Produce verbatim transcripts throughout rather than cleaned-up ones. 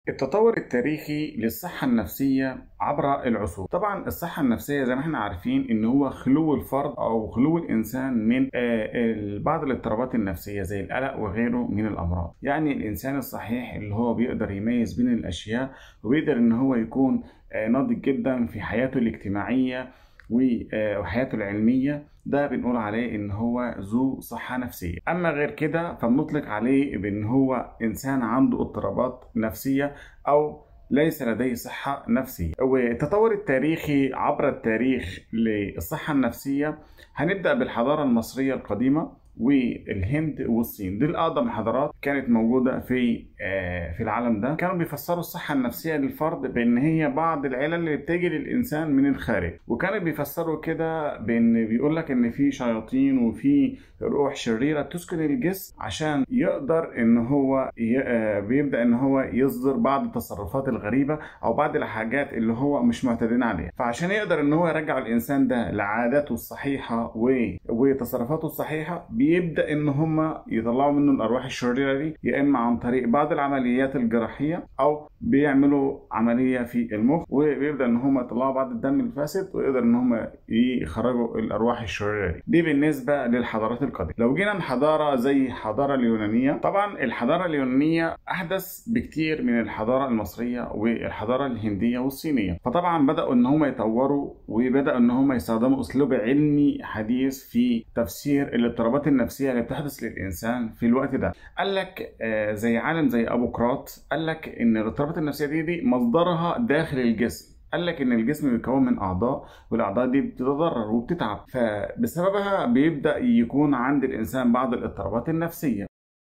التطور التاريخي للصحة النفسية عبر العصور. طبعا الصحة النفسية زي ما احنا عارفين ان هو خلو الفرد او خلو الانسان من آه، ال- بعض الاضطرابات النفسية زي القلق وغيره من الامراض. يعني الانسان الصحيح اللي هو بيقدر يميز بين الاشياء وبيقدر ان هو يكون آه، ناضج جدا في حياته الاجتماعية و- آه، وحياته العلمية، ده بنقول عليه ان هو ذو صحة نفسية. اما غير كده فبنطلق عليه بان هو انسان عنده اضطرابات نفسية او ليس لديه صحة نفسية. والتطور التاريخي عبر التاريخ للصحة النفسية، هنبدأ بالحضارة المصرية القديمة والهند والصين. دي الأقدم حضارات كانت موجودة في آه، في العالم ده. كانوا بيفسروا الصحة النفسية للفرد بأن هي بعض العلل اللي بتيجي للإنسان من الخارج، وكانوا بيفسروا كده بأن بيقول لك إن في شياطين وفي روح شريرة تسكن الجسم عشان يقدر إن هو ي- آه، بيبدأ إن هو يصدر بعض التصرفات الغريبة أو بعض الحاجات اللي هو مش معتادين عليها. فعشان يقدر إن هو يرجع الإنسان ده لعاداته الصحيحة و- وتصرفاته الصحيحة، بيبدأ إن هم يطلعوا منه الأرواح الشريرة دي، يا إما عن طريق بعض العمليات الجراحية أو بيعملوا عملية في المخ وبيبدأ إن هم يطلعوا بعض الدم الفاسد ويقدر إن هم يخرجوا الأرواح الشريرة دي. دي بالنسبة للحضارات القديمة. لو جينا لحضارة زي الحضارة اليونانية، طبعا الحضارة اليونانية أحدث بكتير من الحضارة المصرية والحضارة الهندية والصينية. فطبعا بدأوا إن هم يطوروا وبدأوا إن هم يستخدموا أسلوب علمي حديث في تفسير الاضطرابات النفسية اللي بتحدث للإنسان في الوقت ده. قال لك آه، زي عالم زي أبوقراط قال لك إن الاضطرابات النفسية دي, دي مصدرها داخل الجسم. قال لك ان الجسم بيتكون من اعضاء، والاعضاء دي بتتضرر وبتتعب، فبسببها بيبدا يكون عند الانسان بعض الاضطرابات النفسيه.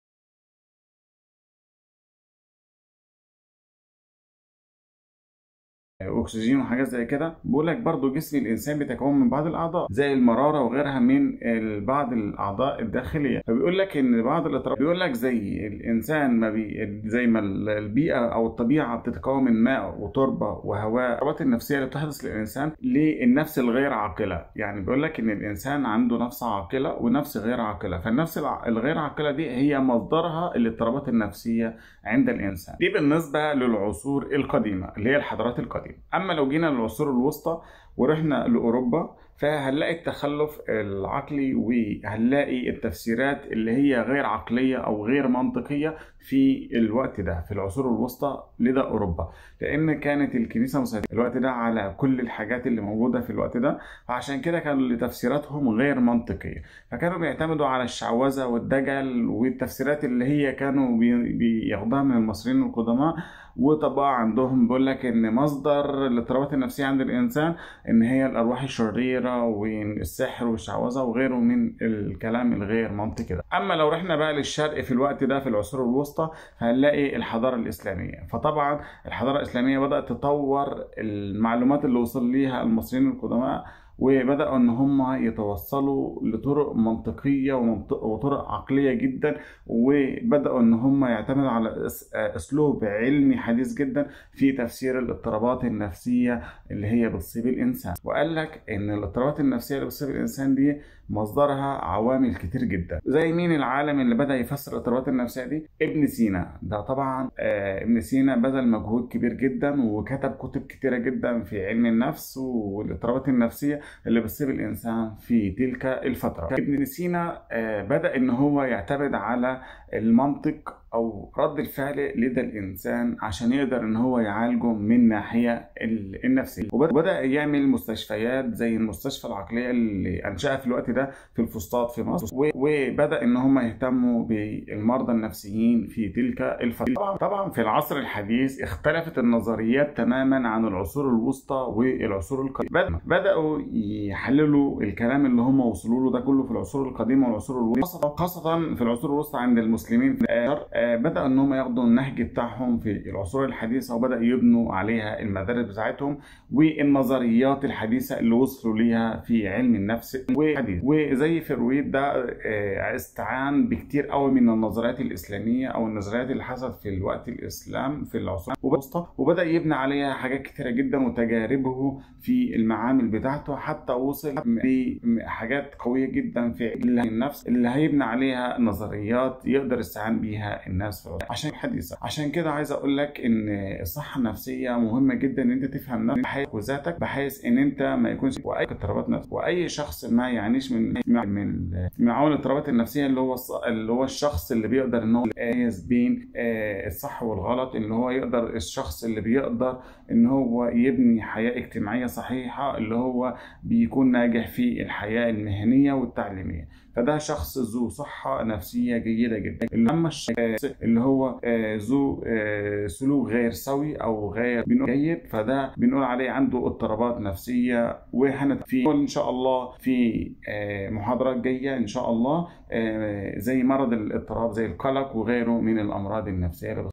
اكسجين وحاجات زي كده. بيقول لك برضو جسم الانسان بيتكون من بعض الاعضاء زي المراره وغيرها من ال- بعض الاعضاء الداخليه. فبيقول لك ان بعض الاضطرابات، بيقول لك زي الانسان ما بي زي ما ال- البيئه او الطبيعه بتتكون من ماء وتربه وهواء. الاضطرابات النفسيه اللي بتحدث للانسان للنفس الغير عاقله، يعني بيقول لك ان الانسان عنده نفس عاقله ونفس غير عاقله، فالنفس الع- الغير عاقله دي هي مصدرها الاضطرابات النفسيه عند الانسان. دي بالنسبه للعصور القديمه اللي هي الحضارات القديمه. اما لو جينا للعصور الوسطى ورحنا لاوروبا، فهنلاقي التخلف العقلي وهنلاقي التفسيرات اللي هي غير عقليه او غير منطقيه في الوقت ده في العصور الوسطى لدى اوروبا، لان كانت الكنيسه مسيطره الوقت ده على كل الحاجات اللي موجوده في الوقت ده. فعشان كده كانوا تفسيراتهم غير منطقيه، فكانوا بيعتمدوا على الشعوذه والدجل والتفسيرات اللي هي كانوا بي- بياخدوها من المصريين القدماء. وطبعا عندهم بيقول لك ان مصدر الاضطرابات النفسيه عند الانسان ان هي الارواح الشريره والسحر والشعوذه وغيره من الكلام الغير منطقي ده. اما لو رحنا بقى للشرق في الوقت ده في العصور الوسطى، هنلاقي الحضاره الاسلاميه. فطبعا الحضاره الاسلاميه بدات تطور المعلومات اللي وصل ليها المصريين القدماء، وبدأوا إن هم يتوصلوا لطرق منطقية ومنطق وطرق عقلية جدا، وبدأوا إن هم يعتمدوا على أس- أسلوب علمي حديث جدا في تفسير الاضطرابات النفسية اللي هي بتصيب الإنسان. وقال لك إن الاضطرابات النفسية اللي بتصيب الإنسان دي مصدرها عوامل كتير جدا. زي مين العالم اللي بدأ يفسر الاضطرابات النفسية دي؟ ابن سينا. ده طبعا آه ابن سينا بذل مجهود كبير جدا وكتب كتب كتيرة جدا في علم النفس والاضطرابات النفسية اللي بتصيب الإنسان في تلك الفترة. ابن سينا آه بدأ إن هو يعتمد على المنطق او رد الفعل لدى الانسان عشان يقدر ان هو يعالجه من ناحيه ال- النفسيه. وبدا يعمل مستشفيات زي المستشفى العقليه اللي انشاها في الوقت ده في الفسطاط في مصر، و- وبدا ان هم يهتموا بالمرضى النفسيين في تلك الفتره. طبعا طبعا في العصر الحديث اختلفت النظريات تماما عن العصور الوسطى والعصور القديمه. بد- بداوا يحللوا الكلام اللي هم وصلوا له ده كله في العصور القديمه والعصور الوسطى، خاصه في العصور الوسطى عند المسلمين في الشرق. آه، بدأ ان هم ياخدوا النهج بتاعهم في العصور الحديثة وبدأ يبنوا عليها المدارس بتاعتهم والنظريات الحديثة اللي وصلوا ليها في علم النفس والحديث. وزي فرويد ده آه، استعان بكتير قوي من النظريات الإسلامية او النظريات اللي حصلت في الوقت الإسلام في العصور الوسطى، وبدأ يبني عليها حاجات كتيرة جدا وتجاربه في المعامل بتاعته حتى وصل بحاجات قويه جدا في النفس اللي هيبني عليها نظريات يقدر يستعان بيها الناس في عشان حديثة. عشان كده عايز اقول لك ان الصحه النفسيه مهمه جدا ان انت تفهم نفسك وذاتك، بحيث ان انت ما يكونش واي اضطرابات نفسيه. واي شخص ما يعانيش من من من عوامل الاضطرابات النفسيه اللي هو اللي هو الشخص اللي بيقدر ان هو يميز بين الصح والغلط، اللي هو يقدر الشخص اللي بيقدر ان هو يبني حياه اجتماعيه صحيحه، اللي هو بيكون ناجح في الحياه المهنيه والتعليميه. فده شخص ذو صحه نفسيه جيده جدا. اما الشخص اللي هو ذو سلوك غير سوي او غير جيد، فده بنقول عليه عنده اضطرابات نفسيه. وهنتفق ان شاء الله في محاضرات جايه ان شاء الله زي مرض الاضطراب زي القلق وغيره من الامراض النفسيه.